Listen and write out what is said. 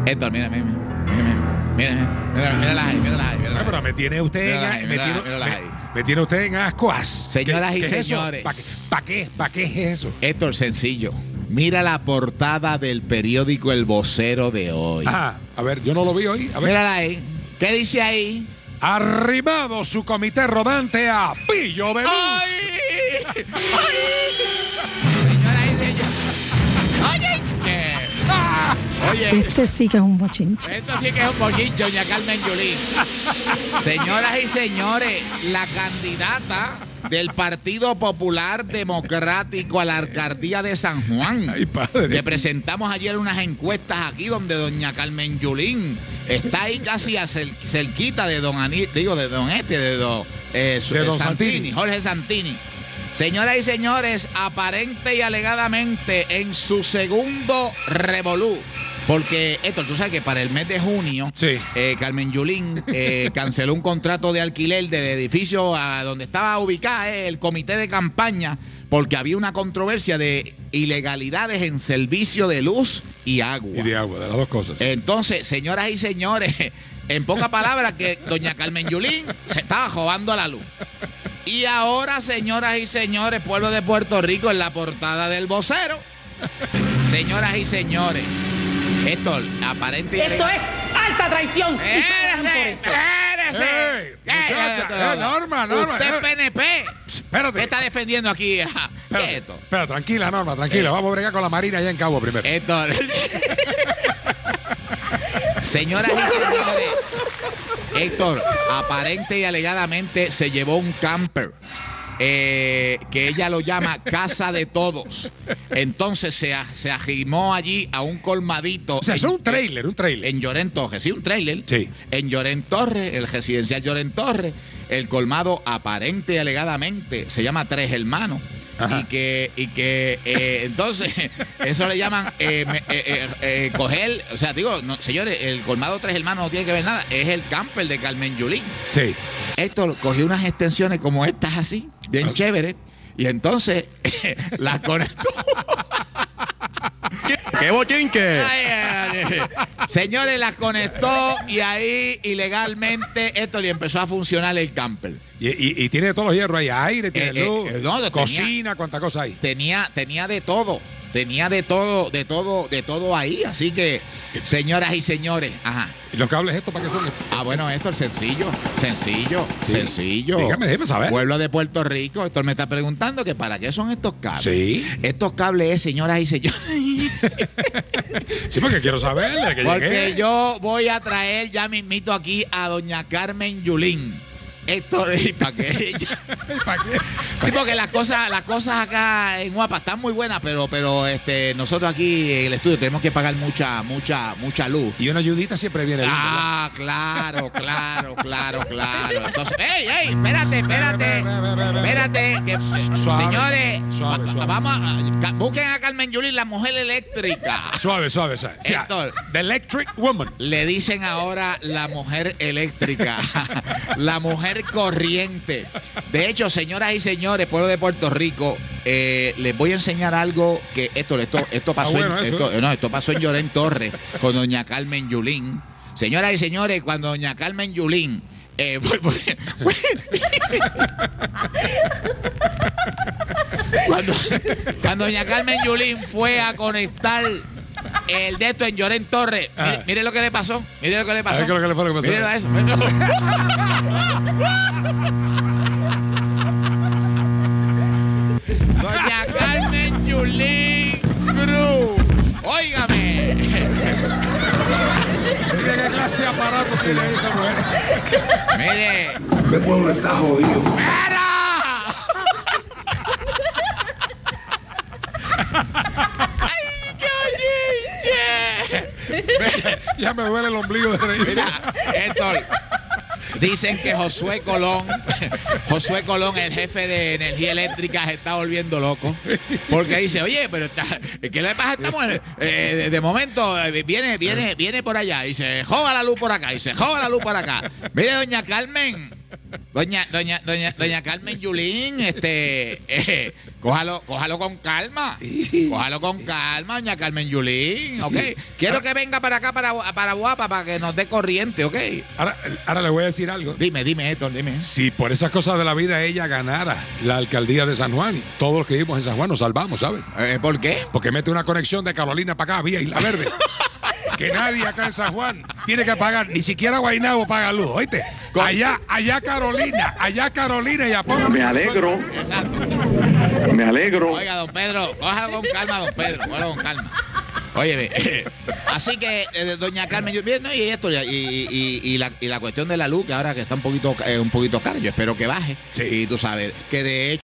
Héctor, mira ahí. Pero me tiene usted me tiene usted en ascuas. Señoras y señores. ¿Para qué es eso? Héctor, sencillo. Mira la portada del periódico El Vocero de hoy. Ajá, a ver, yo no lo vi hoy. A ver. Mírala ahí. ¿Qué dice ahí? Arrimado su comité rodante a Pillo de Luz. ¡Ay! Señoras y señores. Oye. Este sí que es un bochinche. Esto sí que es un bochinche, doña Carmen Yulín. Señoras y señores, la candidata del Partido Popular Democrático a la alcaldía de San Juan. Ay, padre. Le presentamos ayer unas encuestas aquí donde doña Carmen Yulín está ahí casi cerquita de don Santini, Jorge Santini. Señoras y señores, aparente y alegadamente en su segundo revolú. Porque, esto, tú sabes que para el mes de junio, sí. Carmen Yulín canceló un contrato de alquiler del edificio donde estaba ubicada el comité de campaña, porque había una controversia de ilegalidades en servicio de luz y agua. Y de agua, de las dos cosas. Entonces, señoras y señores, en pocas palabras, que doña Carmen Yulín se estaba robando la luz. Y ahora, señoras y señores, pueblo de Puerto Rico, en la portada del Vocero. Señoras y señores, esto aparente. Esto es alta traición. ¡Espérese! Muchacha, Norma. Usted es PNP. Espérate. ¿Qué está defendiendo aquí? ¿Qué es esto? Espera, tranquila, Norma, tranquila. Vamos a bregar con la Marina allá en Cabo primero. Héctor. Señoras y señores, Héctor, aparente y alegadamente se llevó un camper. Que ella lo llama Casa de Todos. Entonces se arrimó allí a un colmadito. O sea, es un trailer. En Llorén Torres, sí, un trailer. Sí. En Llorén Torres, el residencial Llorén Torres, el colmado aparente y alegadamente se llama Tres Hermanos. Ajá. Y que entonces, eso le llaman coger, o sea, digo, no, señores, el colmado Tres Hermanos no tiene que ver nada, es el camper de Carmen Yulín. Sí. Esto cogió unas extensiones como estas así, bien chéveres, y entonces las conectó. ¡Qué bochinche! Señores, las conectó y ahí ilegalmente esto le empezó a funcionar el camper. Y tiene todos los hierros ahí, aire, tiene luz, no, cocina, cuánta cosa hay. Tenía de todo. Tenía de todo ahí. Así que, señoras y señores, ajá. ¿Y los cables estos para qué son? Bueno, esto es sencillo. Sí. Dígame, déjeme saber. Pueblo de Puerto Rico, Héctor me está preguntando que para qué son estos cables. Sí. Estos cables, señoras y señores. Sí, porque quiero saber. Porque yo voy a traer ya mismito aquí a doña Carmen Yulín. Héctor, ¿y para qué? ¿Para qué? Sí, porque las cosas acá en Guapa están muy buenas, pero nosotros aquí en el estudio tenemos que pagar mucha luz. Y una ayudita siempre viene bien. Claro. Entonces, ¡ey! Espérate. Suave, señores, suave. busquen a Carmen Yulín, la mujer eléctrica. Suave. Héctor, The Electric Woman. le dicen ahora la mujer eléctrica, la mujer corriente. De hecho, señoras y señores, pueblo de Puerto Rico, les voy a enseñar algo que esto pasó esto pasó en Llorén Torres con doña Carmen Yulín. Señoras y señores, cuando doña Carmen Yulín cuando doña Carmen Yulín fue a conectar el de esto en Llorén Torres, mire lo que le pasó. A ver, ¿qué es lo que le fue? Mire eso. Doña Carmen Yulín Cruz. Óigame. Mire qué clase de aparato tiene esa mujer. Mire. Este pueblo está jodido. ¡Mira! ¡Ay, qué bochinche! Ya me duele el ombligo de reír. Mira, Héctor, dicen que Josué Colón, el jefe de energía eléctrica, se está volviendo loco. Porque dice, oye, pero ¿qué le pasa a esta mujer? De momento viene por allá y se joda la luz por acá y se joda la luz por acá. Mire, doña Carmen. Doña Carmen Yulín, Cójalo con calma. Cójalo con calma, doña Carmen Yulín, ¿ok? Quiero que venga para acá, para Guapa, para que nos dé corriente, ¿ok? Ahora le voy a decir algo. Dime, Héctor, dime. Si por esas cosas de la vida ella ganara la alcaldía de San Juan, todos los que vivimos en San Juan nos salvamos, ¿sabes? ¿Por qué? Porque mete una conexión de Carolina para acá, vía Isla Verde. Que nadie acá en San Juan tiene que pagar, ni siquiera Guaynabo paga luz, ¿oíste? Allá Carolina y a Pongo. Me alegro. Exacto. Me alegro. Oiga, don Pedro, cójalo con calma, don Pedro, cójalo con calma. Óyeme, así que doña Carmen, ¿no? Y esto, y la cuestión de la luz, que ahora que está un poquito cara, yo espero que baje. Sí. Y tú sabes, que de hecho